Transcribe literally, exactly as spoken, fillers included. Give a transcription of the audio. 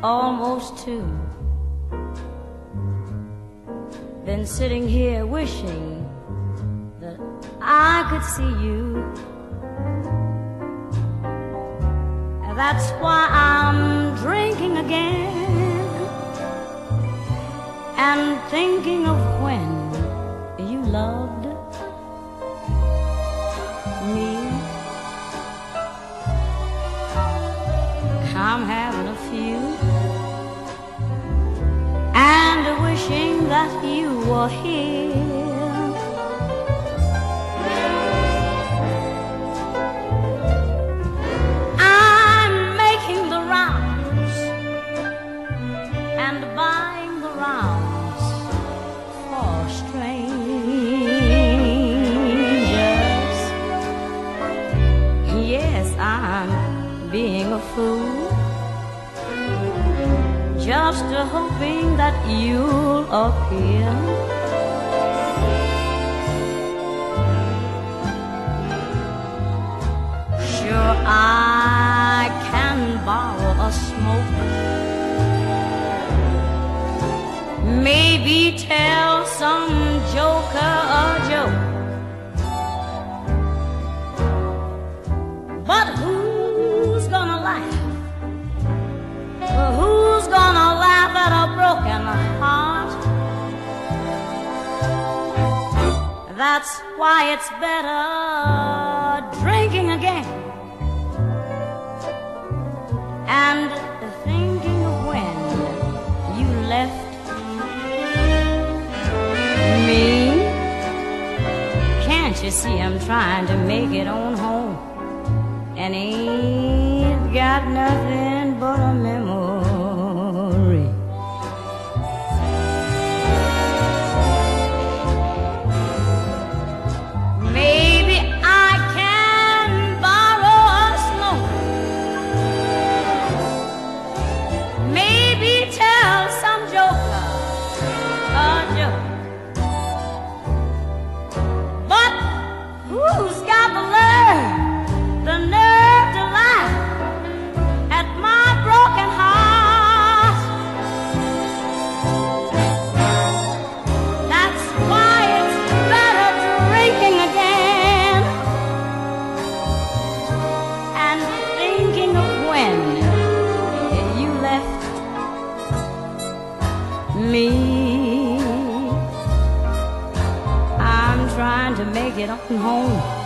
almost two. Been sitting here wishing that I could see you. That's why I'm drinking again and thinking of when you loved me. I'm having a few and wishing that you were here. I'm making the rounds and buying the rounds for strangers. Yes, I'm being a fool, just hoping that you'll appear. Sure, I can borrow a smoke, maybe tell some joker a joke, but who's gonna laugh? Who's gonna laugh at a broken heart? That's why it's better drinking again and thinking of when you left me. Can't you see I'm trying to make it on home and ain't got nothing but a memory? Maybe I can borrow a smoke, maybe tell some joker a joke, but who's got the nerve, the nerve to laugh at my broken heart? That's why it's better drinking again and thinking of when you left me. I'm trying to make it on home